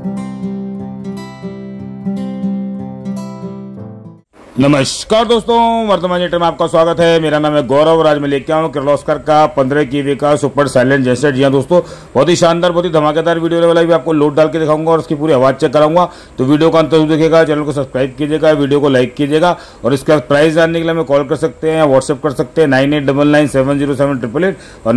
नमस्कार दोस्तों, वर्तमान जनरेटर में आपका स्वागत है। मेरा नाम है गौरव और आज मैं लेके आया हूँ किर्लोस्कर का 15 kW का सुपर साइलेंट जनसेट। जी हाँ दोस्तों, बहुत ही शानदार, बहुत ही धमाकेदार वीडियो वाला भी आपको लोड डाल के दिखाऊंगा और उसकी पूरी आवाज चेक कराऊंगा। तो वीडियो को अंत तक देखिएगा, चैनल को सब्सक्राइब कीजिएगा, वीडियो को लाइक कीजिएगा और इसका प्राइस जानने के लिए हमें कॉल कर सकते हैं या व्हाट्सएप कर सकते हैं 9899707888 और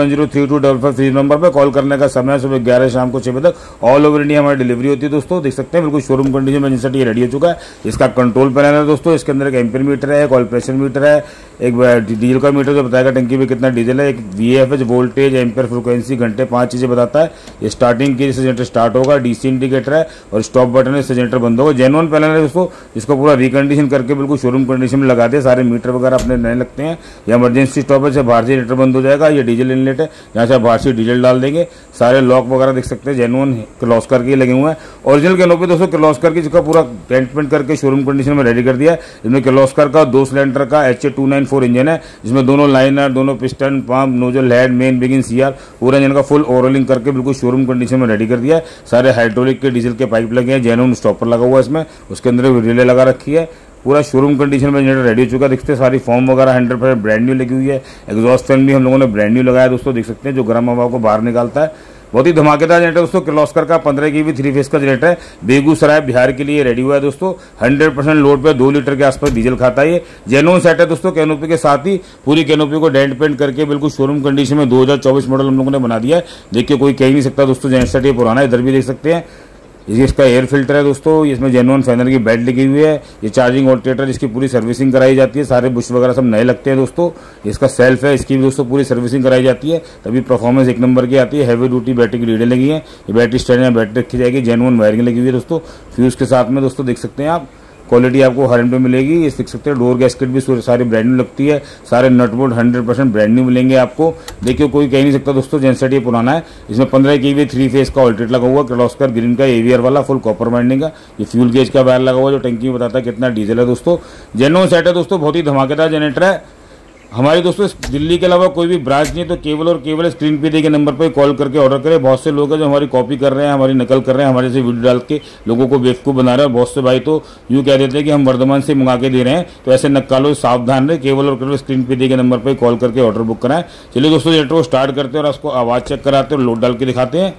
98103255 नंबर पर। कॉल करने का समय सुबह 11 शाम को 6 बजे तक ऑल ओवर इंडिया हमारी डिलीवरी होती है। दोस्तों देख सकते हैं बिल्कुल शोरूम कंडीशन में जनसेट ये रेडी हो चुका है। इसका कंट्रोल पैनल है दोस्तों, इसके अंदर एक एम्पीयर मीटर है, एक ऑयल प्रेशर मीटर है, एक डीजल का मीटर जो बताएगा टंकी में कितना डीजल है, एक VFH वोल्टेज, एम्पीयर, फ्रीक्वेंसी, घंटे, 5 चीजें बताता है। ये स्टार्टिंग की जनरेटर स्टार्ट होगा, DC इंडिकेटर है और स्टॉप बटन है, इससे जनरेटर बंद होगा। जेन्युइन पैनल है दोस्तों, इसको पूरा रिकंडीशन करके बिल्कुल शोरूम कंडीशन में लगा दे। सारे मीटर वगैरह अपने नए लगते हैं। ये इमरजेंसी स्टॉप है, बाहर से जनरेटर बंद हो जाएगा। ये डीजल इनलेट है, यहाँ से बाहर से डीजल डाल देंगे। सारे लॉक वगैरह देख सकते हैं जेन्युइन किर्लोस्कर के लगे हुए हैं। ओरिजिनल कैनोपी दोस्तों किर्लोस्कर की, जिसका पूरा पेंट करके शोरूम कंडीशन में रेडी कर दिया है। इसमें किर्लोस्कर का 2 सिलेंडर का HA294 इंजन है, जिसमें दोनों लाइनर, दोनों piston, pump, nozzle, head, main, बिगिन, CR पूरा इंजन का फुल ओवरऑलिंग करके बिल्कुल शोरूम कंडीशन में रेडी कर दिया है। सारे हाइड्रोलिक के डीजल के पाइप लगे हैं, जेन्युइन स्टॉपर लगा हुआ है इसमें, उसके अंदर रिले लगा रखी है। पूरा शोरूम कंडीशन में जनरेटर रेडी हो चुका है। देखते हैं सारी फॉर्म वगैरह 100% ब्रांड न्यू लगी हुई है। एग्जॉस्ट फैन भी हम लोगों ने ब्रांड न्यू लगाया दोस्तों, देख सकते हैं, जो गर्म हवा को बाहर निकालता है। बहुत ही धमाकेदार जनरेटर दोस्तों, किर्लोस्कर का 15 kW 3 फेस का जनरेटर है। बेगूसराय बिहार के लिए रेडी हुआ है दोस्तों। 100% लोड पे 2 लीटर के आसपास डीजल खाता है। ये जेन्युइन सेट है दोस्तों, कैनोपी के साथ ही पूरी कैनोपी को डेंट पेंट करके बिल्कुल शोरूम कंडीशन में 2024 मॉडल हम लोगों ने बना दिया है। देखिए कोई कह नहीं सकता दोस्तों जनसेट ये पुराना है। इधर भी देख सकते हैं, ये इसका एयर फिल्टर है दोस्तों, इसमें जेन्युइन फैनर की बेड लगी हुई है। ये चार्जिंग ऑल्टरनेटर, इसकी पूरी सर्विसिंग कराई जाती है। सारे बुश वगैरह सब नए लगते हैं दोस्तों। इसका सेल्फ है, इसकी भी दोस्तों पूरी सर्विसिंग कराई जाती है, तभी परफॉर्मेंस एक नंबर की आती है। हैवी ड्यूटी बैटरी की लीडें लगी है। ये बैटरी स्टैंड में बैटरी रखी जाएगी। जेन्युइन वायरिंग लगी हुई है दोस्तों, फ्यूज के साथ में दोस्तों देख सकते हैं आप। क्वालिटी आपको हर एंड पे मिलेगी। ये देख सकते हैं, डोर गैस्केट भी सारी ब्रांड न्यू लगती है। सारे नटबोल्ट 100% ब्रांड न्यू मिलेंगे आपको। देखिए कोई कह नहीं सकता दोस्तों जनसेट ये पुराना है। इसमें 15 kW 3 फेस का ऑल्टरेट लगा हुआ, किर्लोस्कर ग्रीन का AVR वाला फुल कॉपर वाइंडिंग का। ये फ्यूल गेज का वायर लगा हुआ जो टंकी में बताता है कितना डीजल है दोस्तों। जेन्युइन सेट है दोस्तों, बहुत ही धमाकेदार जनरेटर है। हमारी दोस्तों दिल्ली के अलावा कोई भी ब्रांच नहीं है, तो केवल और केवल स्क्रीन पे दिए गए नंबर पर कॉल करके ऑर्डर करें। बहुत से लोग हैं जो हमारी कॉपी कर रहे हैं, हमारी नकल कर रहे हैं, हमारे से वीडियो डाल के लोगों को बेवकूफ़ बना रहे हैं। बहुत से भाई तो यूँ कह देते हैं कि हम वर्धमान से मंगा के दे रहे हैं, तो ऐसे नक्कालों सावधान रहे। केवल और केवल स्क्रीन पे दिए गए नंबर पर कॉल करके ऑर्डर बुक कराएं। चलिए दोस्तों जनरेटर को स्टार्ट करते हैं और उसको आवाज़ चेक कराते हैं और लोड डाल के दिखाते हैं।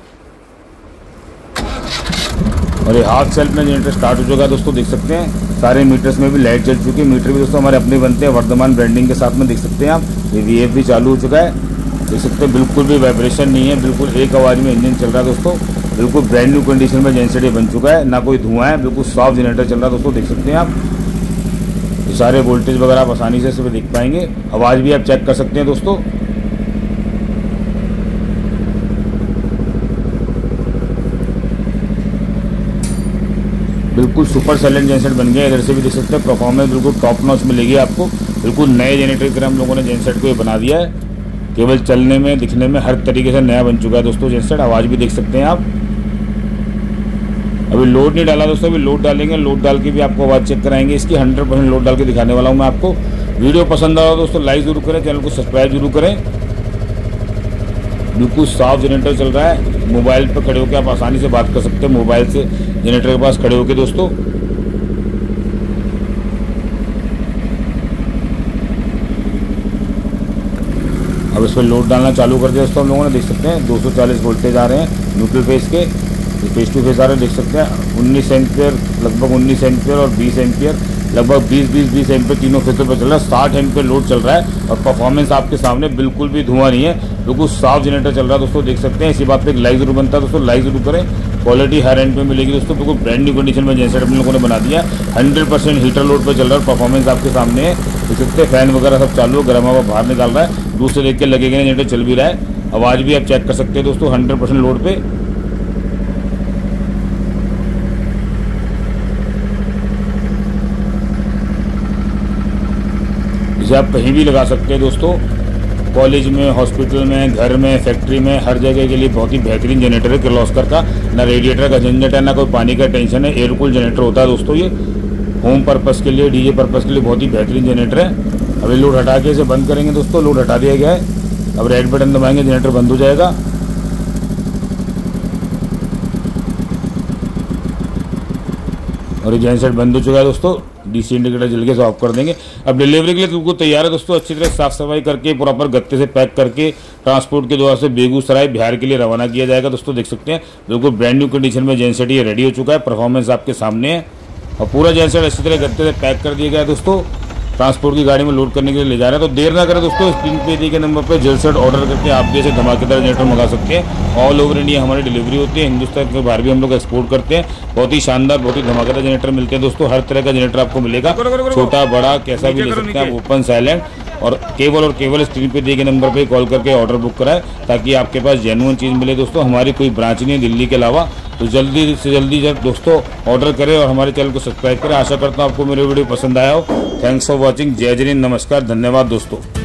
और ये हाफ सेल्फ में जनरेटर स्टार्ट हो चुका है दोस्तों, देख सकते हैं। सारे मीटर्स में भी लाइट जल चुकी है। मीटर भी दोस्तों हमारे अपने बनते हैं वर्धमान ब्रांडिंग के साथ में, देख सकते हैं आप। ये VF भी चालू हो चुका है, देख सकते हैं। बिल्कुल भी वाइब्रेशन नहीं है, बिल्कुल एक आवाज़ में इंजन चल रहा है दोस्तों। बिल्कुल ब्रांड न्यू कंडीशन में जनसेट बन चुका है, ना कोई धुआं है, बिल्कुल सॉफ्ट जनरेटर चल रहा है दोस्तों, देख सकते हैं आप। ये सारे वोल्टेज वगैरह आप आसानी से इसमें देख पाएंगे। आवाज़ भी आप चेक कर सकते हैं दोस्तों। बिल्कुल सुपर साइलेंट जनसेट बन गया। इधर से भी देख सकते हैं, परफॉर्मेंस बिल्कुल टॉप नॉच मिलेगी आपको। बिल्कुल नए जनरेटर की तरह हम लोगों ने जनसेट को ये बना दिया है। केवल चलने में, दिखने में हर तरीके से नया बन चुका है दोस्तों जनसेट। आवाज़ भी देख सकते हैं आप। अभी लोड नहीं डाला दोस्तों, अभी लोड डालेंगे। लोड डाल के भी आपको आवाज़ चेक कराएंगे इसकी। 100% लोड डाल के दिखाने वाला हूँ मैं आपको। वीडियो पसंद आ रहा दोस्तों लाइक जरूर करें, चैनल को सब्सक्राइब जरूर करें। बिल्कुल साफ जनरेटर चल रहा है। मोबाइल पर खड़े होकर आप आसानी से बात कर सकते हैं, मोबाइल से जनरेटर के पास खड़े होकर दोस्तों। अब इस पर लोड डालना चालू कर दिया दोस्तों हम लोगों ने, देख सकते हैं। 240 वोल्टेज आ रहे हैं न्यूट्रल फेस के, फेस टू फेस आ रहे हैं, देख सकते हैं। 19 एम्पियर, लगभग 19 एम्पियर और 20 एम्पियर, लगभग 20 एम्पियर तीनों फेसों पर चल रहा है। 60 एम्पियर लोड चल रहा है और परफॉर्मेंस आपके सामने, बिल्कुल भी धुआं नहीं है, बिल्कुल साफ जनरेटर चल रहा है दोस्तों, देख सकते हैं। इसी बात पे एक लाइक जरूर बनता है दोस्तों, लाइक जरूर करें। क्वालिटी हर एंड पे मिलेगी दोस्तों। बिल्कुल ब्रांड न्यू कंडीशन में जनसेट हम लोगों ने बना दिया। 100% हीटर लोड पे चल रहा है। परफॉर्मेंस आपके सामने है, देख सकते हैं। फैन वगैरह सब चालू है, गर्म हवा बाहर निकाल रहा है। दूर से देख के लगेगा नहीं जनरेटर चल भी रहा है। आवाज़ भी आप चेक कर सकते हैं दोस्तों 100% लोड पे। इसे आप कहीं भी लगा सकते हैं दोस्तों, कॉलेज में, हॉस्पिटल में, घर में, फैक्ट्री में, हर जगह के लिए बहुत ही बेहतरीन जनरेटर है किर्लोस्कर का। ना रेडिएटर का झंझट है, ना कोई पानी का टेंशन है। एयर कूल जनरेटर होता है दोस्तों ये। होम पर्पस के लिए, डीजे पर्पस के लिए बहुत ही बेहतरीन जनरेटर है। अभी लोड हटा के इसे बंद करेंगे दोस्तों, लोड हटा दिया गया है। अब रेड बटन दबाएंगे, जनरेटर बंद हो जाएगा। और ये जेनसेट बंद हो चुका है दोस्तों। डीसी इंडिकेटर जल के ऑफ कर देंगे। अब डिलीवरी के लिए बिल्कुल तैयार है दोस्तों। अच्छी तरह साफ सफाई करके प्रॉपर गत्ते से पैक करके ट्रांसपोर्ट के द्वारा से बेगूसराय बिहार के लिए रवाना किया जाएगा दोस्तों। देख सकते हैं बिल्कुल ब्रांड न्यू कंडीशन में जेनसेट ये रेडी हो चुका है। परफॉर्मेंस आपके सामने है और पूरा जेनसेट अच्छी तरह गत्ते से पैक कर दिया गया है दोस्तों। ट्रांसपोर्ट की गाड़ी में लोड करने के लिए ले जा रहे हैं। तो देर ना करें दोस्तों, स्क्रीन पे दिए गए नंबर पर जल्द से ऑर्डर करके आप भी ऐसे धमाकेदार जनरेटर मंगा सकते हैं। ऑल ओवर इंडिया हमारी डिलीवरी होती है। हिंदुस्तान के बाहर भी हम लोग एक्सपोर्ट करते हैं। बहुत ही शानदार, बहुत ही धमाकेदार जनरेटर मिलते हैं दोस्तों। हर तरह का जनरेटर आपको मिलेगा, छोटा बड़ा कैसा भी ले सकते हैं आप, ओपन साइलेंट। और केवल स्क्रीन पे दिए गए नंबर पे कॉल करके ऑर्डर बुक कराएं ताकि आपके पास जेन्युइन चीज़ मिले दोस्तों। हमारी कोई ब्रांच नहीं है दिल्ली के अलावा, तो जल्दी से जल्दी दोस्तों ऑर्डर करें और हमारे चैनल को सब्सक्राइब करें। आशा करता हूँ आपको मेरे वीडियो पसंद आया हो। Thanks for watching. जय जय हिंद, नमस्कार, धन्यवाद दोस्तों।